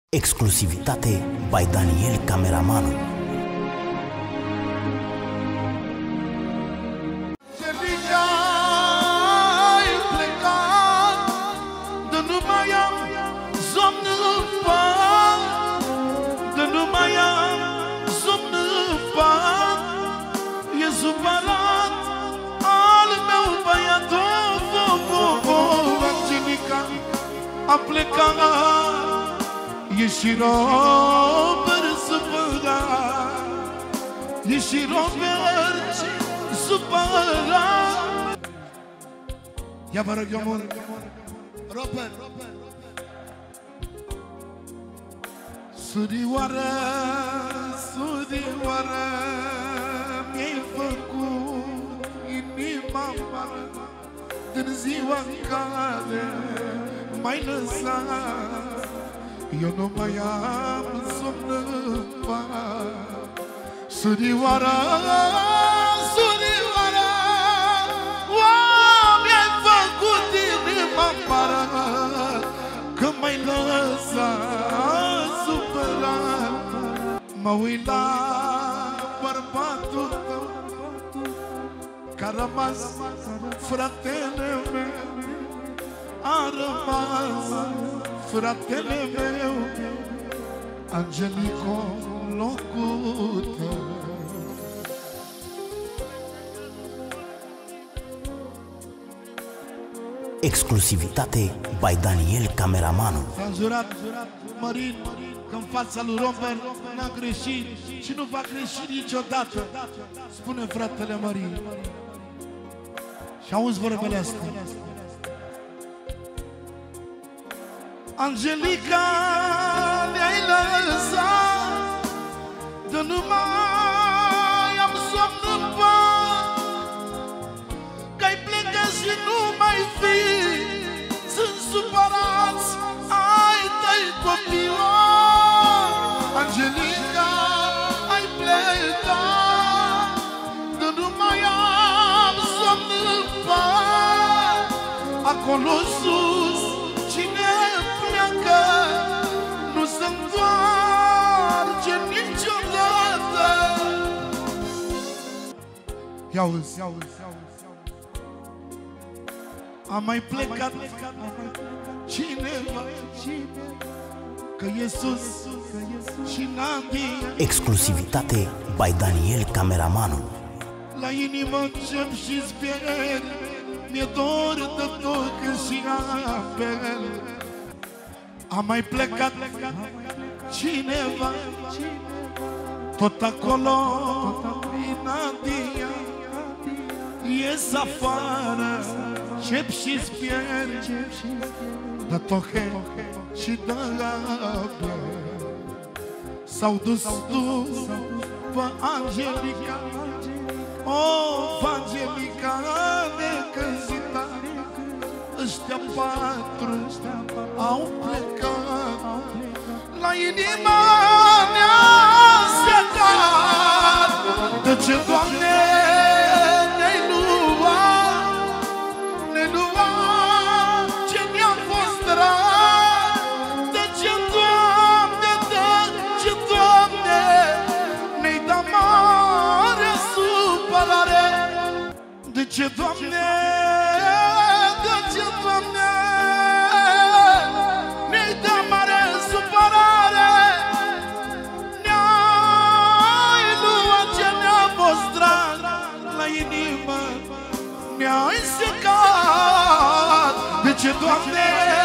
Exclusivitate by Daniel Cameramanul. A plecat, ești Robert supărat, ești Robert supărat. Ia vă rog eu mult, Robert. Surioară, surioară, mi-ai făcut inima mare din ziua în care m-ai lăsat. Eu nu mai am somn în pat. Surioară, surioară, mi-ai făcut inima mare că m-ai lăsat supărat. Mă uit la bărbatul tău că-a rămas fratele meu, a rămas fratele meu, Angelico, locul tău. Exclusivitate by Daniel Cameramanul. S-a jurat Mărin că în fața lui Robert n-a greșit și nu va greși niciodată, spune fratele Mărin. Și auzi vorbele astea. Angelica, ne-ai lăsat, de nu mai am somn în pat, că-ai plecat și nu mai fi, sunt supărați ai tăi copii. Angelica, ai plecat, de nu mai am somn în pat, acolo sus cine pleacă nu se întoarce niciodată. Ia-uzi, a mai plecat cineva, că e sus și Nadia. Exclusivitate by Daniel Cameramanul. La inimă încep și-ți pierd, mi-e dor de tot când și apel. A mai plecat cineva, tot acolo e Nadia. Ies afară, încep și-ți pierd, de tohe și de apel. S-au dus după Angelica, o, Angelica necăzită. Ăștia patru au plecat, la inima mea secat. De ce, Doamne, ne-ai luat, ne-ai luat ce ne-a fost drag? De ce, Doamne, de ce, Doamne, ne-ai dat mare supărare? De ce, Doamne, de ce, Doamne, ne-ai dat mare supărare? Ne-ai luat ce ne-a fost drag, la inimă ne-ai secat. De ce, Doamne,